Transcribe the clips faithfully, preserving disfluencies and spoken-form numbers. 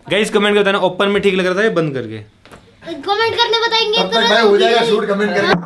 Guys comment कर बताना open में ठीक लग रहा था या बंद करके। कमेंट करने बताएंगे तब तक भाई हो जाएगा शूट कमेंट करके।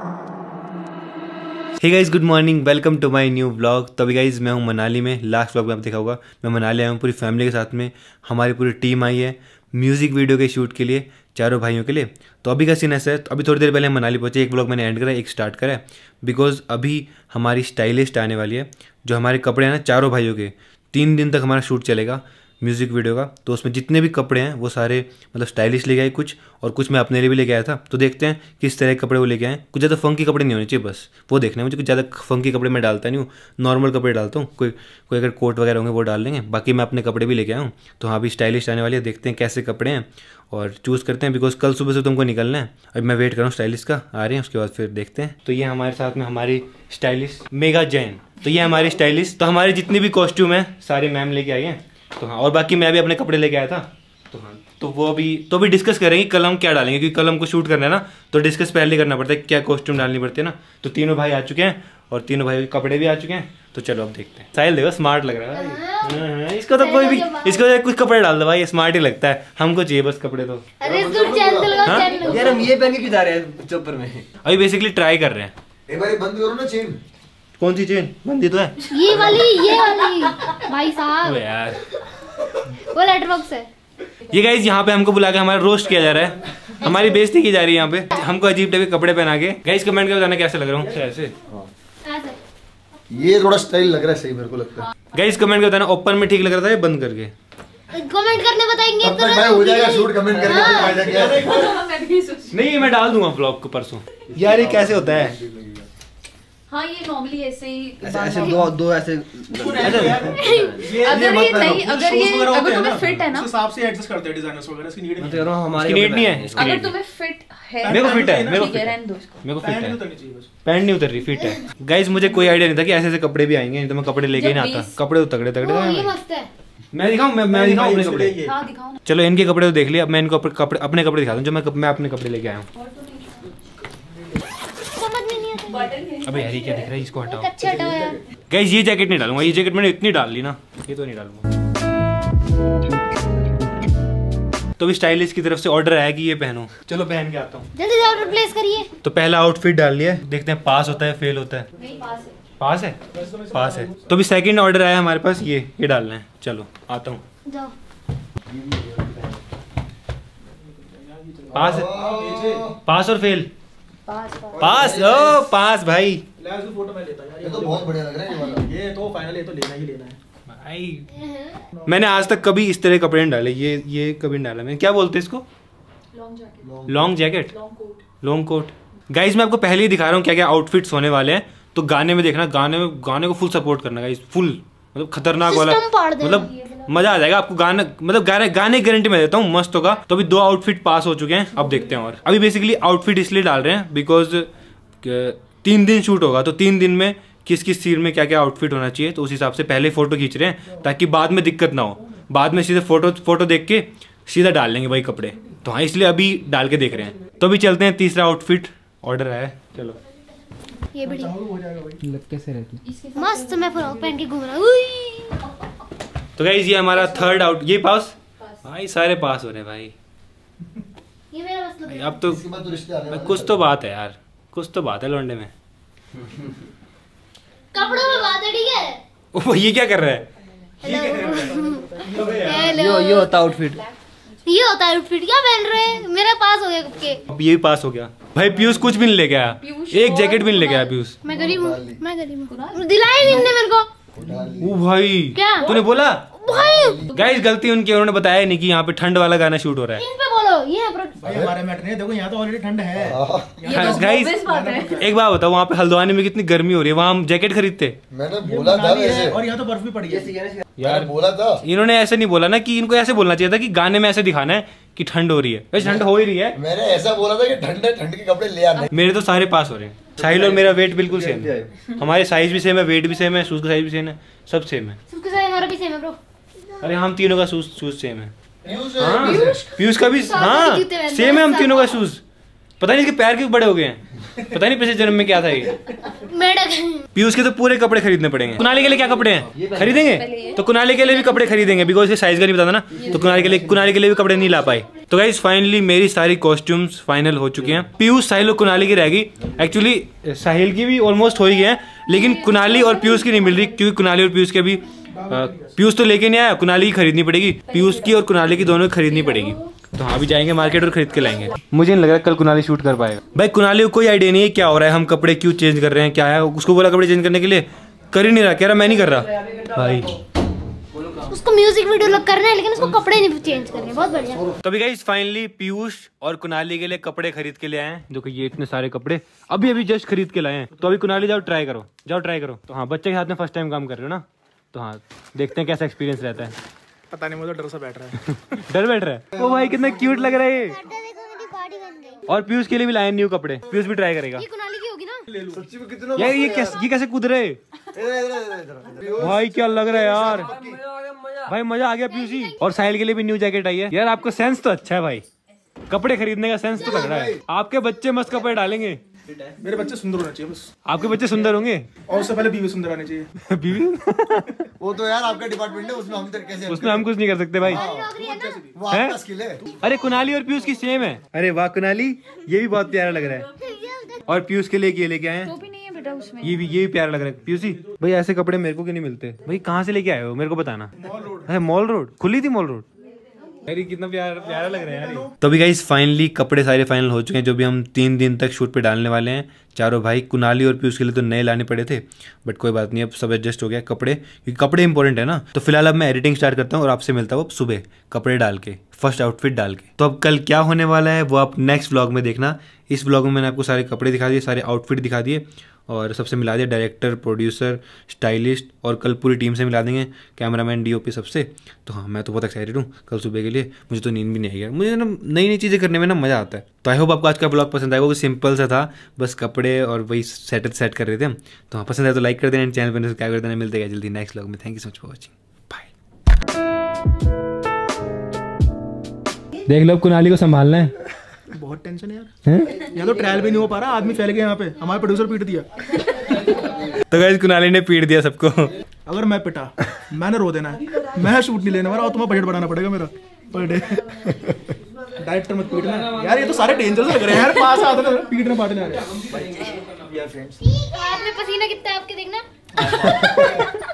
Hey guys good morning, welcome to my new vlog. तो अभी गाइस मैं हूँ मनाली में। लास्ट व्लॉग में आप देखा होगा मैं मनाली आया हूँ पूरी फैमिली के साथ में। हमारी पूरी टीम आई है म्यूजिक वीडियो के शूट के लिए, चारों भाइयों के लिए। तो अभी का सीन ऐसा है, तो अभी थोड़ी देर पहले हम मनाली पहुंचे। एक व्लॉग मैंने एंड करा, एक स्टार्ट करा है, बिकॉज अभी हमारी स्टाइलिस्ट आने वाली है। जो हमारे कपड़े हैं ना चारों भाइयों के, तीन दिन तक हमारा शूट चलेगा म्यूज़िक वीडियो का। तो उसमें जितने भी कपड़े हैं वो सारे मतलब स्टाइलिश लेके आए, कुछ और कुछ मैं अपने लिए भी लेके आया था। तो देखते हैं किस तरह के कपड़े वो लेके आए। कुछ ज़्यादा फंकी कपड़े नहीं होने चाहिए, बस वो देखना है मुझे। कुछ ज़्यादा फंकी कपड़े मैं डालता नहीं हूँ, नॉर्मल कपड़े डालता हूँ। कोई कोई अगर कोट वगैरह होंगे वो डाल लेंगे, बाकी मैं अपने कपड़े भी लेके आया हूँ। तो हाँ अभी स्टाइलिश आने वाली है, देखते हैं कैसे कपड़े हैं और चूज़ करते हैं, बिकॉज कल सुबह से तुमको निकलना है। अभी मैं वेट कर रहा हूँ स्टाइलिश का, आ रहे हैं उसके बाद फिर देखते हैं। तो ये हमारे साथ में हमारी स्टाइलिश मेगा जैन। तो ये हमारी स्टाइलिश। तो हमारे जितने भी कॉस्ट्यूम हैं सारे मैम लेके आई हैं। तो हाँ और बाकी मैं भी अपने कपड़े लेके आया था। तो हाँ तो वो अभी तो अभी डिस्कस करेंगे कल हम क्या डालेंगे, क्योंकि कल हमको शूट करना है ना। तो डिस्कस पहले करना पड़ता है क्या कॉस्ट्यूम डालनी पड़ती है ना। तो तीनों भाई आ चुके हैं और तीनों भाई के कपड़े भी आ चुके हैं। तो चलो अब देखते हैं। साहिल देखो स्मार्ट लग रहा है इसको। तो कोई भी इसको कुछ कपड़े डाल दो भाई, स्मार्ट ही लगता है। हमको चाहिए बस कपड़े। तो यार हम ये पहन के क्यों जा रहे हैं चौपर में? अभी बेसिकली ट्राई कर रहे हैं। एक बार बंद करो ना चेन। कौन सी चेन बंदी? तो है ये वाली, ये वाली भाई साहब यार वो लेटर बॉक्स है। ये गाइस यहाँ पे हमको बुला के हमारा रोस्ट किया जा रहा है, हमारी बेइज्जती की जा रही है यहाँ पे। हमको अजीब टाइप के कपड़े पहना के। गाइस कमेंट करके बताना कैसे लग रहा हूँ। ऐसे ये थोड़ा स्टाइल लग रहा है, सही मेरे को लगता है। गाइस कमेंट करके बताना ओपन में ठीक लग रहा था या बंद करके। कमेंट करने बताएंगे तब तक भाई हो जाएगा शूट कमेंट करके। नहीं मैं डाल दूंगा व्लॉग को परसों। यार ये कैसे होता है? हाँ ये नॉर्मली ऐसे ही ऐसे ऐसे दो दो ऐसे अगर ये नहीं, अगर ये अगर तुम्हें फिट है ना हिसाब से एडजस्ट करते हैं डिजाइनर्स वगैरह। इसकी नीड मैं तो कह रहा हूं हमारे नीड नहीं है। अगर तुम्हें फिट है, मेरे को फिट है, मेरे को ठीक है, रहने दो इसको। मेरे को फिट है, चाहिए। पैंट नहीं उतर रही, फिट है। गाइस मुझे कोई आइडिया नहीं था कि ऐसे ऐसे कपड़े भी आएंगे, नहीं तो मैं कपड़े लेके ही ना आता। कपड़े तो तगड़े तगड़े ये थे। मस्त है। मैं दिखाऊं मैं मैं दिखाऊं अपने कपड़े? हाँ दिखाओ ना। चलो इनके कपड़े तो देख लिया, अब मैं इनको कपड़े अपने कपड़े दिखाता हूँ जो मैं मैं अपने कपड़े लेके आया हूँ। अबे यार ये क्या दिख रहा है, इसको हटाओ। अच्छे हटाओ यार। गाइस ये जैकेट नहीं डालूंगा, ये जैकेट मैंने इतनी डाल ली ना, ये तो नहीं डालूंगा। तो भी स्टाइलिश की तरफ से ऑर्डर आया कि ये पहनो। चलो पहन के आता हूँ। जल्दी से ऑर्डर प्लेस करिए। तो पहला आउटफिट डाल लिया, देखते हैं पास होता है फेल होता है। नहीं पास है। पास है, पास है। तो भी सेकंड ऑर्डर आया हमारे पास, ये ये डालना है। चलो आता हूँ। जाओ। पास है, पास और फेल। पास पास ओ पास भाई। फोटो मैं लेता यार, ये तो बहुत बढ़िया लग रहा है ये वाला। ये तो फाइनल, ये तो लेना ही लेना है भाई। मैंने आज तक कभी इस तरह कपड़े नहीं डाले, ये ये कभी नहीं डाला मैंने। क्या बोलते हैं इसको? Long jacket. Long jacket, long coat. Long coat. Guys मैं आपको पहले ही दिखा रहा हूँ क्या क्या आउटफिट्स होने वाले हैं। तो गाने में देखना, गाने में गाने को फुल सपोर्ट करना गाइज, फुल मतलब खतरनाक वाला, मतलब मजा आ जाएगा आपको। गाना मतलब गाने गाने गारंटी में देता हूँ, मस्त होगा। तो अभी दो आउटफिट पास हो चुके हैं, अब देखते हैं। और अभी बेसिकली आउटफिट इसलिए डाल रहे हैं बिकॉज तीन दिन शूट होगा, तो तीन दिन में किस किस सीन में क्या क्या आउटफिट होना चाहिए, तो उस हिसाब से पहले फोटो खींच रहे हैं ताकि बाद में दिक्कत ना हो। बाद में सीधे फोटो फोटो देख के सीधा डाल लेंगे भाई कपड़े। तो हाँ इसलिए अभी डाल के देख रहे हैं। तो अभी चलते हैं, तीसरा आउटफिट ऑर्डर आया है। चलो ये बढ़िया लग कैसे रहती मस्त। मैं फ्रॉक पहन के घूम रहा हूँ। तो गाइस ये हमारा थर्ड आउट, ये पास भाई, सारे पास हो रहे हैं भाई। ये मेरा मस्त लग भाई रहा है। अब तो इसके बाद तो रिश्ते आने वाले कुछ तो बात है यार, कुछ तो बात है लौंडे में। कपड़ों में बात है, ठीक है। ओ ये क्या कर रहा है? हेलो। यो ये होता आउटफिट। ये होता है आउटफिट। क्या पहन रहे हैं? मेरा पास हो गया कब के। अब ये भी पास हो गया भाई। पीयूष कुछ भी नहीं लेके आया, पीयूष एक और जैकेट भी नहीं लेके आया पीयूष। मैं गरीब हूँ, मैं गरीब हूँ। दिलाया नहीं इनने मेरे को। ओ भाई क्या? तूने बोला? भाई गाइस गलती उनकी, उन्होंने बताया नहीं कि यहाँ पे ठंड वाला गाना शूट हो रहा है। इन पे बोलो। ये है प्रोडक्ट। भाई हमारे मैटर नहीं, देखो यहाँ तो ऑलरेडी ठंड है। ये तो गाइस obvious बात है। एक बात बताओ, वहाँ पे हल्द्वानी में कितनी गर्मी हो रही है, वहाँ हम जैकेट खरीदते। मैंने बोला था वैसे, और यहाँ तो बर्फ भी पड़ी है यार बोला था। इन्होंने ऐसे नहीं बोला ना, कि इनको ऐसे बोलना चाहिए था कि गाने में ऐसे दिखाना है कि ठंड हो रही है। वैसे ठंड हो ही रही है। मैंने ऐसा बोला था कि ठंड है, ठंड के कपड़े ले आने। मेरे तो सारे पास हो रहे हैं। साहिल और मेरा वेट बिल्कुल सेम है, हमारे साइज भी सेम है, वेट भी सेम है, शूज का साइज भी सेम है, सब सेम है। सबके साथ हमारा भी सेम है ब्रो। अरे हम तीनों का शूज शूज सेम है। पीयूष हाँ पीयूष का भी, साथ में हाँ जूते पहनते सेम है हम हैं, तीनों का साथ। शूज। पता नहीं इसके पैर क्यों बड़े हो गए हैं। पता नहीं पिछले जन्म में क्या था ये। मेढक। पीयूष के तो पूरे कपड़े खरीदने पड़ेंगे। कुनाली के लिए क्या कपड़े हैं खरीदेंगे, तो कुनाली के लिए भी कपड़े खरीदेंगे बिकॉज इसके साइज का नहीं पता ना, तो कुनाली के लिए कुनाली के लिए भी कपड़े नहीं ला पाए। तो गाइस फाइनली मेरी सारी कॉस्ट्यूम्स फाइनल हो चुके हैं। पीयूष, साहिल और कुनाली की रहेगी। एक्चुअली साहिल की भी ऑलमोस्ट हो ही गए हैं, लेकिन कुनाली और पीयूष की नहीं मिल रही क्योंकि कुनाली और पीयूष के भी पीयूष तो लेके नहीं आया, कुनाली की खरीदनी पड़ेगी। पीयूष की और कुनाली की दोनों की खरीदनी पड़ेगी। तो हाँ, अभी जाएंगे मार्केट और खरीद के लाएंगे। मुझे नहीं लग रहा कल कुनाली शूट कर पाएगा। भाई कुनाली को कोई आइडिया नहीं है क्या हो रहा है, हम कपड़े क्यों चेंज कर रहे हैं, क्या है। उसको बोला कपड़े चेंज करने के लिए, कर ही नहीं रहा, कह रहा मैं नहीं कर रहा। भाई उसको म्यूजिक वीडियो लग करना है लेकिन उसको कपड़े नहीं चेंज करने। बहुत बढ़िया। तो अभी गाइस फाइनली पीयूष और कुनाली के लिए कपड़े खरीद के ले आए हैं, जो कि ये इतने सारे कपड़े अभी अभी जस्ट खरीद के लाए हैं। तो अभी कुनाली जाओ ट्राई करो, जाओ ट्राई करो। तो हाँ, बच्चे के साथ में फर्स्ट टाइम काम कर रहे हो ना, तो हाँ देखते हैं कैसा एक्सपीरियंस रहता है। पता नहीं, मुझे डर सा बैठ रहा है। डर बैठ रहा है। ओ भाई कितना क्यूट लग रहा है ये। और पीयूष के लिए भी लाए न्यू कपड़े, पीयूष भी ट्राई करेगा। ये कुनाली की होगी ना। सच्ची में कितना यार ये कैसे ये कैसे कूद रहे भाई, क्या लग रहा है यार। भाई मजा आ गया पीयूष ही। और साहिल के लिए भी न्यू जैकेट आई है। यार आपका सेंस तो अच्छा है भाई, कपड़े खरीदने का सेंस तो लग रहा है। आपके बच्चे मस्त कपड़े डालेंगे। मेरे बच्चे सुंदर होना चाहिए बस। आपके बच्चे सुंदर होंगे और उससे पहले बीवी सुंदर आनी चाहिए। बीवी वो तो यार आपका डिपार्टमेंट है, उसमें हम तेरे कैसे उसमें हम कुछ नहीं कर सकते भाई। वो आपका स्किल है। अरे कुनाली और पीयूष की सेम है। अरे वाह कुनाली, ये भी बहुत प्यारा लग रहा है। और पीयूष के लिए ये लेके आए हैं, ये भी ये भी प्यारा लग रहा है। पीयूष जी भाई ऐसे कपड़े मेरे को क्यों नहीं मिलते भाई, कहाँ से लेके आए हो मेरे को बताना। अरे मॉल रोड खुली थी, मॉल रोड। अरे कितना प्यारा प्यारा लग रहा है यार। तो अभी गाइस फाइनली कपड़े सारे फाइनल हो चुके हैं, जो भी हम तीन दिन तक शूट पे डालने वाले हैं चारों भाई। कुनाली और पीयूष के लिए तो नए लाने पड़े थे, बट कोई बात नहीं, अब सब एडजस्ट हो गया। कपड़े क्योंकि कपड़े इंपॉर्टेंट है ना। तो फिलहाल अब मैं एडिटिंग स्टार्ट करता हूँ और आपसे मिलता हूँ सुबह कपड़े डाल के, फर्स्ट आउटफिट डाल के। तो अब कल क्या होने वाला है वो आप नेक्स्ट व्लॉग में देखना। इस व्लॉग में मैंने आपको सारे कपड़े दिखा दिए, सारे आउटफिट दिखा दिए और सबसे मिला दिया, डायरेक्टर, प्रोड्यूसर, स्टाइलिस्ट और कल पूरी टीम से मिला देंगे, कैमरामैन, डीओपी सबसे। तो हाँ मैं तो बहुत एक्साइटेड हूँ कल सुबह के लिए। मुझे तो नींद भी नहीं आएगी, मुझे ना नई नई चीज़ें करने में ना मज़ा आता है। तो आई होप आपको आज का ब्लॉग पसंद आएगा। वो सिंपल सा था, बस कपड़े और वही सेट सेट कर रहे थे हम। तो हाँ पसंद आए तो लाइक कर देना, चैनल पर सब्सक्राइब कर देना। मिलते हैं जल्दी नेक्स्ट व्लॉग में। Thank you so much for watching, bye. देख लो कुनाली को संभालना है, बहुत टेंशन है यार। यहाँ तो ट्रायल भी नहीं हो पा रहा, आदमी फैल गए यहाँ पे। हमारे प्रोड्यूसर पीट दिया। तो गाइस कुनाली ने पीट दिया सबको। अगर मैं पिटा, मैंने रो देना है, मैं शूट नहीं लेने वाला और तुम्हें बजट बढ़ाना पड़ेगा मेरा पर डे। डायरेक्टर मत पीटना यार, ये तो सारे डेंजरस लग रहे हैं यार। पास आते ना पीटने पाटने आ रहे हैं। हाथ में पसीना कितना है आपके देखना।